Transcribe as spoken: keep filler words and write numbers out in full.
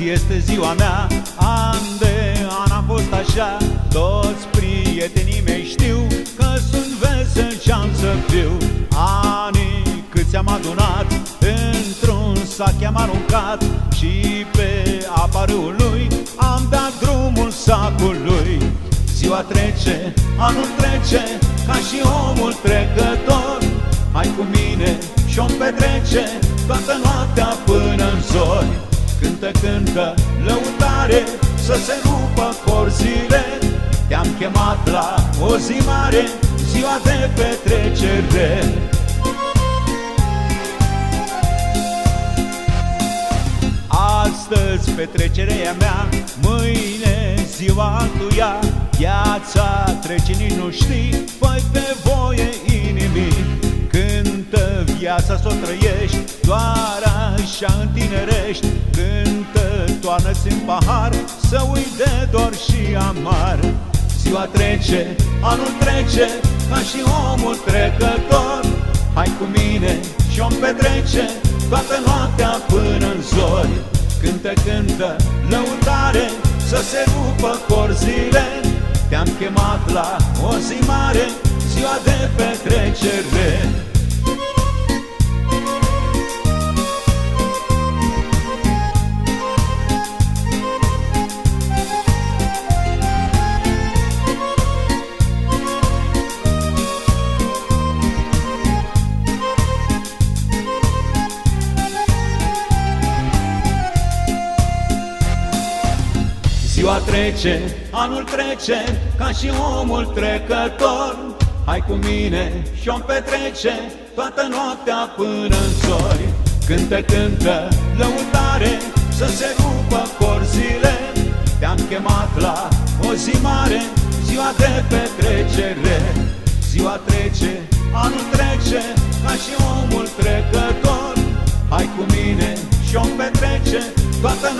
este ziua mea. An de an am fost așa, toți prietenii mei știu că sunt vesel și-am să fiu. Anii câți am adunat, într-un sac i-am aruncat și pe apa râului am dat drumul sacului. Ziua trece, anul trece, ca și omul trecător. Hai cu mine și-o petrece toată noaptea până în zori. Cântă, cântă, lăutare, să se rupă corzile. Te-am chemat la o zi mare, ziua de petrecere. Astăzi petrecerea mea, mâine ziua altuia. Viața trece, nici nu știi, fă-i pe voie inimii. Cântă viața s-o trăiești, doar așa întinerești. Cântă, toarnă-ți în pahar, să uiți de dor și amar. Ziua trece, anul trece, ca și omul trecător. Hai cu mine și-o petrece toată noaptea până în zori. Cântă, cântă, lăutare, să se rupă corzile. Te-am chemat la o zi mare, ziua de petrecere. Ziua trece, anul trece, ca și omul trecător. Hai cu mine și-o petrece toată noaptea până în zori. Cântă, cântă, lăutare, să se rupă corzile. Te-am chemat la o zi mare, ziua de petrecere. Ziua trece, anul trece, ca și omul trecător. Hai cu mine și-o petrece toată